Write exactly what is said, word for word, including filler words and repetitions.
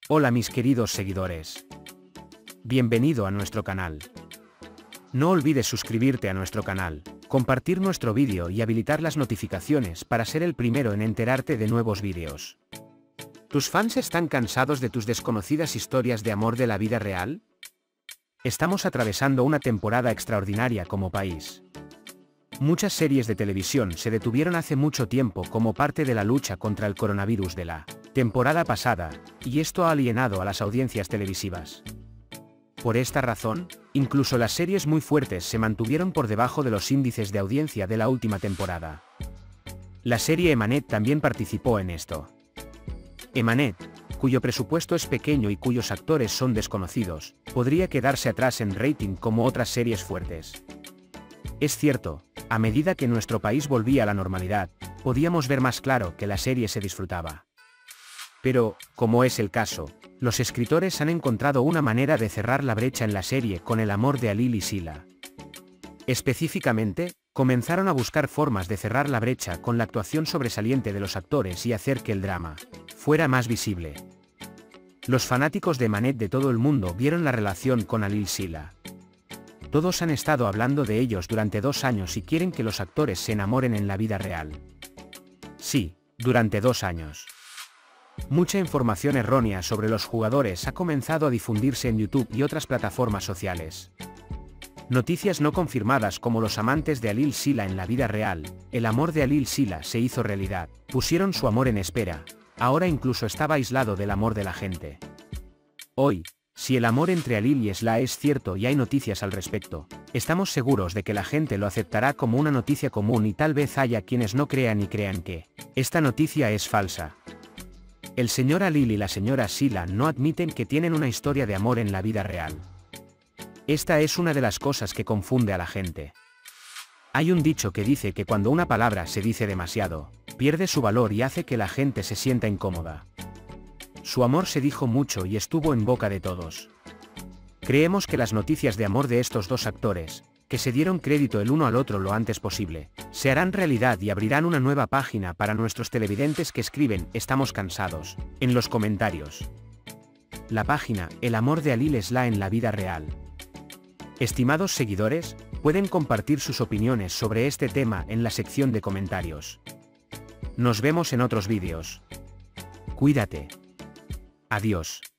Hola mis queridos seguidores. Bienvenido a nuestro canal. No olvides suscribirte a nuestro canal, compartir nuestro vídeo y habilitar las notificaciones para ser el primero en enterarte de nuevos vídeos. ¿Tus fans están cansados de tus desconocidas historias de amor de la vida real? Estamos atravesando una temporada extraordinaria como país. Muchas series de televisión se detuvieron hace mucho tiempo como parte de la lucha contra el coronavirus de la temporada pasada, y esto ha alienado a las audiencias televisivas. Por esta razón, incluso las series muy fuertes se mantuvieron por debajo de los índices de audiencia de la última temporada. La serie Emanet también participó en esto. Emanet, cuyo presupuesto es pequeño y cuyos actores son desconocidos, podría quedarse atrás en rating como otras series fuertes. Es cierto, a medida que nuestro país volvía a la normalidad, podíamos ver más claro que la serie se disfrutaba. Pero, como es el caso, los escritores han encontrado una manera de cerrar la brecha en la serie con el amor de Alil y Sila. Específicamente, comenzaron a buscar formas de cerrar la brecha con la actuación sobresaliente de los actores y hacer que el drama fuera más visible. Los fanáticos de Emanet de todo el mundo vieron la relación con Alil y Sila. Todos han estado hablando de ellos durante dos años y quieren que los actores se enamoren en la vida real. Sí, durante dos años. Mucha información errónea sobre los jugadores ha comenzado a difundirse en YouTube y otras plataformas sociales. Noticias no confirmadas como los amantes de Alil Sila en la vida real, el amor de Alil Sila se hizo realidad, pusieron su amor en espera, ahora incluso estaba aislado del amor de la gente. Hoy, si el amor entre Alil y Sila es cierto y hay noticias al respecto, estamos seguros de que la gente lo aceptará como una noticia común y tal vez haya quienes no crean y crean que esta noticia es falsa. El señor Alil y la señora Sila no admiten que tienen una historia de amor en la vida real. Esta es una de las cosas que confunde a la gente. Hay un dicho que dice que cuando una palabra se dice demasiado, pierde su valor y hace que la gente se sienta incómoda. Su amor se dijo mucho y estuvo en boca de todos. Creemos que las noticias de amor de estos dos actores, que se dieron crédito el uno al otro lo antes posible, se harán realidad y abrirán una nueva página para nuestros televidentes que escriben "estamos cansados" en los comentarios. La página El amor de Alil y Sila en la vida real. Estimados seguidores, pueden compartir sus opiniones sobre este tema en la sección de comentarios. Nos vemos en otros vídeos. Cuídate. Adiós.